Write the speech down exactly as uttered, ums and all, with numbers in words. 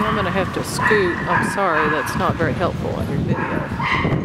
I'm going to have to scoot. I'm sorry, that's not very helpful on your video.